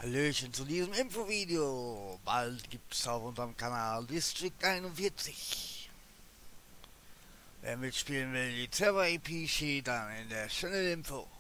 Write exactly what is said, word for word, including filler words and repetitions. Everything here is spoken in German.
Hallöchen zu diesem Infovideo. Bald gibt es auf unserem Kanal District einundvierzig. Wer mitspielen will, die Server-I P steht dann in der Channel-Info.